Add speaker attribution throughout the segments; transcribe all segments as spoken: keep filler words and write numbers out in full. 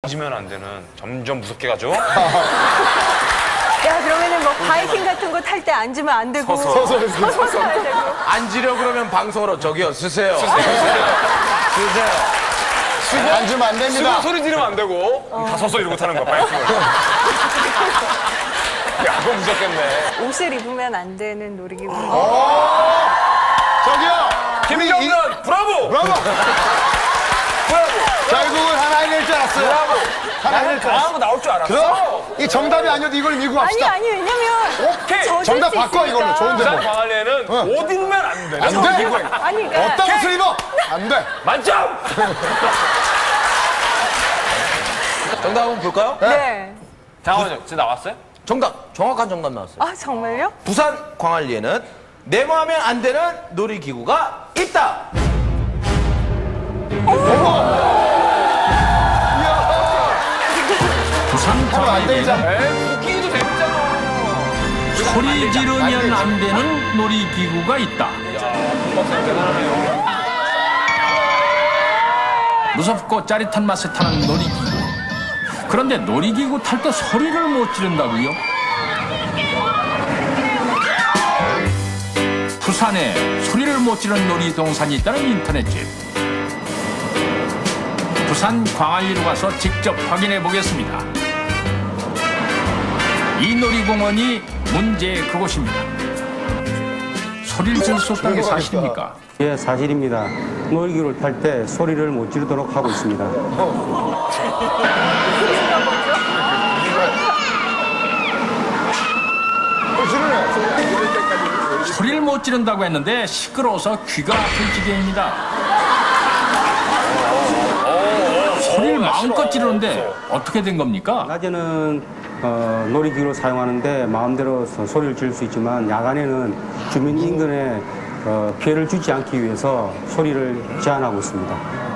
Speaker 1: 지면 안 되는 점점 무섭게 가죠.
Speaker 2: 야, 그러면은 뭐 바이킹 같은 거 탈 때 앉으면 안 되고.
Speaker 1: 서서.
Speaker 2: 서서, 서서 타야 되고.
Speaker 3: 앉으려 그러면 방송으로 저기요, 쓰세요. 쓰세요. 쓰세요.
Speaker 4: 앉으면 안 됩니다.
Speaker 1: 쓰고 소리 지르면 안 되고.
Speaker 2: 어.
Speaker 1: 다 서서 이러고 타는 거야, 바이킹을. 야, 그거 무섭겠네.
Speaker 2: 옷을 입으면 안 되는 놀이기구.
Speaker 4: 저기요.
Speaker 1: 김정은, 브라보!
Speaker 4: 브라보. 결국은 하나 해낼 줄 알았어요.
Speaker 1: 브라보!
Speaker 4: 하나 해낼 줄
Speaker 1: 나는
Speaker 4: 알았어.
Speaker 1: 거 나올 줄 알았어.
Speaker 4: 그럼 이 정답이 아니어도 이걸 밀고
Speaker 2: 아니,
Speaker 4: 갑시다.
Speaker 2: 아니, 왜냐면.
Speaker 1: 오케이.
Speaker 2: 젖을
Speaker 4: 정답
Speaker 2: 수
Speaker 4: 바꿔,
Speaker 2: 있으니까.
Speaker 4: 이걸로. 좋은데.
Speaker 1: 부산 광안리에는
Speaker 4: 응.
Speaker 1: 옷 입으면 안 돼.
Speaker 4: 안 돼?
Speaker 2: 아니, 그러니까.
Speaker 4: 어떤 옷을 입어? 안 돼.
Speaker 1: 만점!
Speaker 3: 정답 한번 볼까요?
Speaker 2: 네.
Speaker 1: 잠깐만요. 진짜 나왔어요?
Speaker 3: 정답, 정확한 정답 나왔어요.
Speaker 2: 아, 정말요?
Speaker 3: 부산 광안리에는 네모하면 안 되는 놀이기구가 있다.
Speaker 5: 부산
Speaker 4: 하면 안
Speaker 5: 광안리에는
Speaker 4: 되잖아.
Speaker 1: 에이, 웃기기도 재밌잖아.
Speaker 5: 소리 지르면 안 되는 놀이기구가 있다.
Speaker 1: 박사님 대단하네요.
Speaker 5: 무섭고 짜릿한 맛에 타는 놀이기구. 그런데 놀이기구 탈 때 소리를 못 지른다고요? 부산에 소리를 못 지르는 놀이동산이 있다는 인터넷집. 부산 광안리로 가서 직접 확인해 보겠습니다. 이 놀이공원이 문제의 그곳입니다. 소리를 지를 수 없다는 게 사실입니까?
Speaker 6: 예, 사실입니다. 놀이기구를 탈 때 소리를 못 지르도록 하고 있습니다.
Speaker 5: 소리를 못 지른다고 했는데 시끄러워서 귀가 아플 지경입니다. 소리를 마음껏 지르는데 어떻게 된 겁니까?
Speaker 6: 낮에는 어, 놀이기구를 사용하는데 마음대로 소- 소리를 지를 수 있지만 야간에는 주민 인근에 어, 피해를 주지 않기 위해서 소리를 제한하고 있습니다.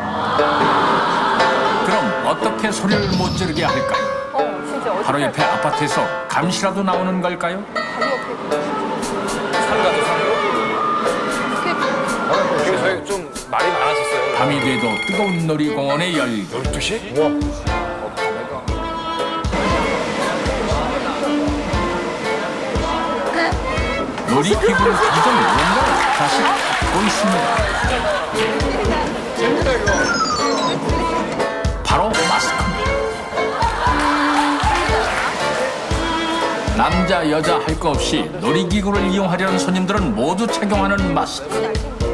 Speaker 5: 그럼 어떻게 소리를 못 지르게 할까요?
Speaker 2: 어, 진짜 어떡할까?
Speaker 5: 바로 옆에 아파트에서 감시라도 나오는 걸까요?
Speaker 1: 상가도 상가. 그리고 저희 좀 말이 많았었어요.
Speaker 5: 밤이 돼도 뜨거운 놀이공원의 열기.
Speaker 1: 열두 시?
Speaker 5: 놀이기구를 타기 전 뭔가를 다시 찾고 있습니다. 바로 마스크입니다. 남자, 여자 할 거 없이 놀이기구를 이용하려는 손님들은 모두 착용하는 마스크.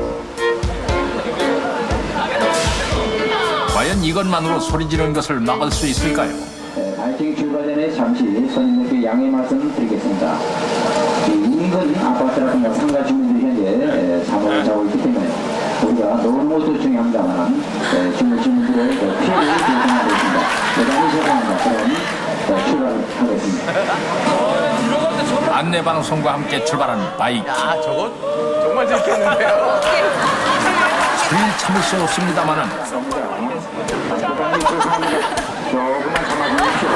Speaker 5: 과연 이것만으로 소리 지르는 것을 막을 수 있을까요?
Speaker 7: 바이킹 출발 전에 잠시 손님들께 양해 말씀드리겠습니다. 인근 아파트라든가 상가 주민들이 현재 사업을 하고 있기 때문에 우리가 너무 조중합니다만 주민 주민들의 피해를 예상하고 있습니다. 대단히 죄송합니다. 그럼 출발하겠습니다.
Speaker 5: 안내방송과 함께 출발하는 바이킹.
Speaker 3: 아, 저거 정말 재밌겠는데요.
Speaker 5: 소리를 참을 수 없습니다만은
Speaker 7: 대단히 죄송합니다. 조금만 참아주십시오.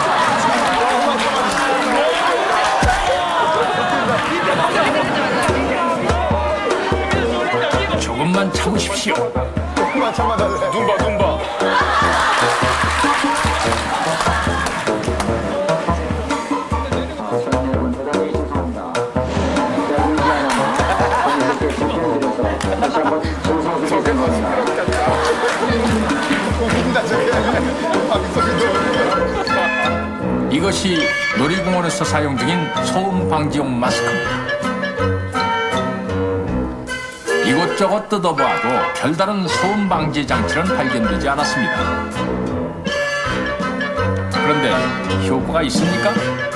Speaker 5: 조금만 참으십시오.
Speaker 4: 조금만 참아달래.
Speaker 1: 눈 봐, 눈 봐.
Speaker 7: 여러분 대단히 죄송합니다. 다시 한번 죄송드리겠습니다.
Speaker 4: 웃긴다, 저게.
Speaker 5: 이것이 놀이공원에서 사용 중인 소음 방지용 마스크입니다. 이곳저곳 뜯어봐도 별다른 소음 방지 장치는 발견되지 않았습니다. 그런데 효과가 있습니까?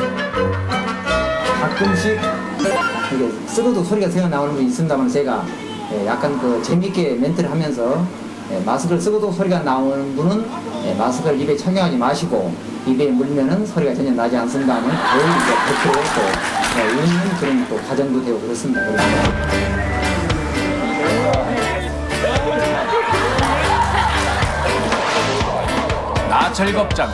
Speaker 8: 가끔씩 이게 쓰러도 소리가 새어 나오는 게 있습니다만 제가 예, 약간 그 재밌게 멘트를 하면서 예, 마스크를 쓰고도 소리가 나오는 분은 예, 마스크를 입에 착용하지 마시고 입에 물면은 소리가 전혀 나지 않습니다만 덜 이제 버티고 또 예, 웃는 그런 또 과정도 되고 그렇습니다.
Speaker 5: 나 즐겁자고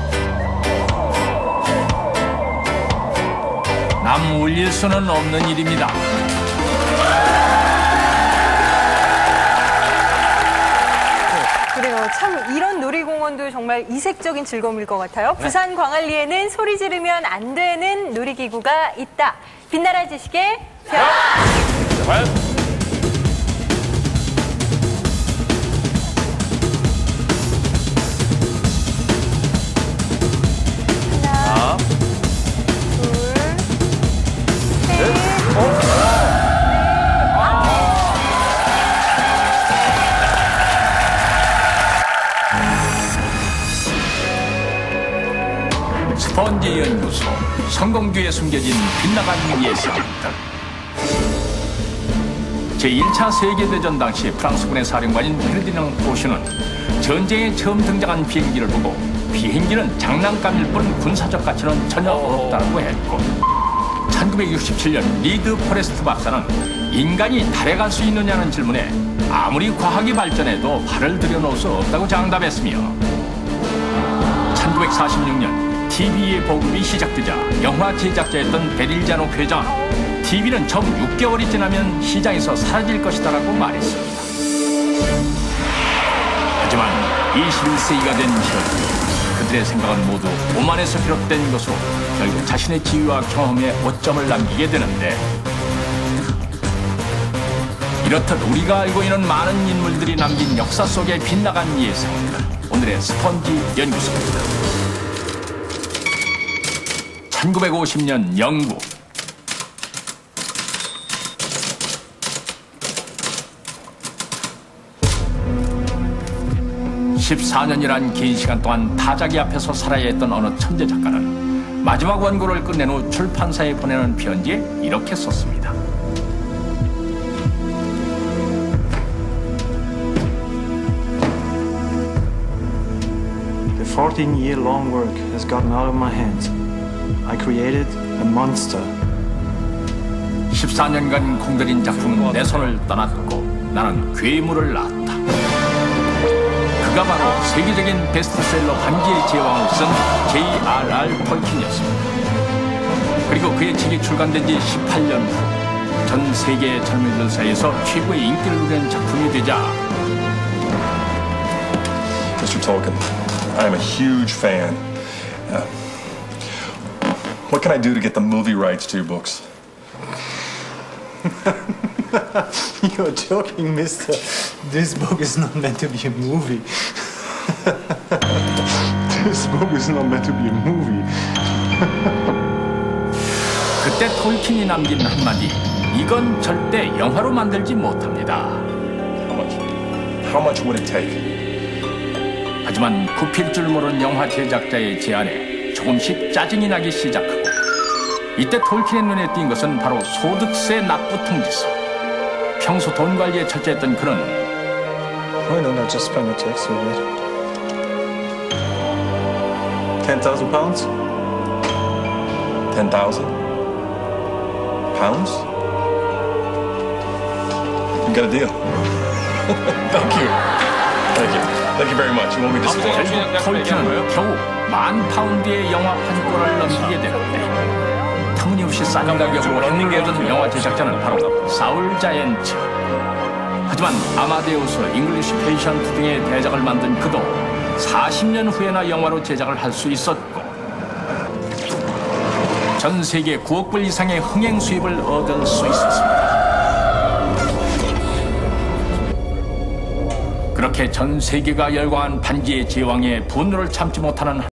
Speaker 5: 남 울릴 수는 없는 일입니다.
Speaker 2: 그래요. 참 이런 놀이공원도 정말 이색적인 즐거움일 것 같아요. 부산 광안리에는 소리 지르면 안 되는 놀이기구가 있다. 빛나라 지식의 별.
Speaker 1: 과연?
Speaker 2: 하나, 둘, 셋.
Speaker 5: 스펀지 연구소, 성공주에 숨겨진 빗나간 예상들. 제일 차 세계대전 당시 프랑스군의 사령관인 페르디낭 포슈는 전쟁에 처음 등장한 비행기를 보고 비행기는 장난감일 뿐 군사적 가치는 전혀 없다고 했고, 천구백육십칠 년 리드 포레스트 박사는 인간이 달에 갈 수 있느냐는 질문에 아무리 과학이 발전해도 발을 들여놓을 수 없다고 장담했으며, 천구백사십육 년 티비의 보급이 시작되자 영화 제작자였던 베릴 자녹 회장은 티비는 처음 육 개월이 지나면 시장에서 사라질 것이다라고 말했습니다. 하지만 이십일 세기가 된 현, 그들의 생각은 모두 오만에서 비롯된 것으로 결국 자신의 지위와 경험에 오점을 남기게 되는데, 이렇듯 우리가 알고 있는 많은 인물들이 남긴 역사 속에 빗나간 예상들, 오늘의 스펀지 연구소입니다. 천구백오십 년 영국. 십사 년이란 긴 시간 동안 타자기 앞에서 살아야 했던 어느 천재 작가는 마지막 원고를 끝낸 후 출판사에 보내는 편지에 이렇게 썼습니다.
Speaker 9: The fourteen-year-long work has gotten out of my hands. I created a monster.
Speaker 5: 십사 년간 공들인 작품은 내 손을 떠났고 나는 괴물을 낳았다. 그가 바로 세계적인 베스트셀러 반지의 제왕을 쓴 제이 알 알 톨킨이었습니다. 그리고 그의 책이 출간된 지 십팔 년 후 전 세계 젊은이들 사이에서 최고의 인기를 누리는 작품이 되자,
Speaker 10: 미스터 Tolkien, I am a huge fan. Uh, what can I do to get the movie rights to your books?
Speaker 9: You're joking, mister. This book is not meant to be a movie. This book is not meant to be a movie.
Speaker 5: 그때 톨킨이 남긴 한마디, 이건 절대 영화로 만들지 못합니다.
Speaker 10: How much? How much would it take?
Speaker 5: 하지만 굽힐 줄 모르는 영화 제작자의 제안에 조금씩 짜증이 나기 시작하고, 이때 톨킨의 눈에 띈 것은 바로 소득세 납부 통지서. 평소 돈 관리에 철저했던 그는
Speaker 9: Why don't I just spend the tax of it? Ten thousand pounds?
Speaker 10: Ten thousand pounds? You got a deal. Thank you. Thank you. Thank you very much. You want me to sit down?
Speaker 5: 결국 톨킨은 겨우 만 파운드의 영화 판권을 넘기게 되는데, 터무니없이 싼 가격으로 행운을 얻은 영화 제작자는 바로 사울 자이언츠. 하지만 아마데우스, 잉글리시 페이션트 등의 대작을 만든 그도 사십 년 후에나 영화로 제작을 할 수 있었고, 전 세계 구억 불 이상의 흥행 수입을 얻을 수 있었습니다. 그렇게 전 세계가 열광한 반지의 제왕의 분노를 참지 못하는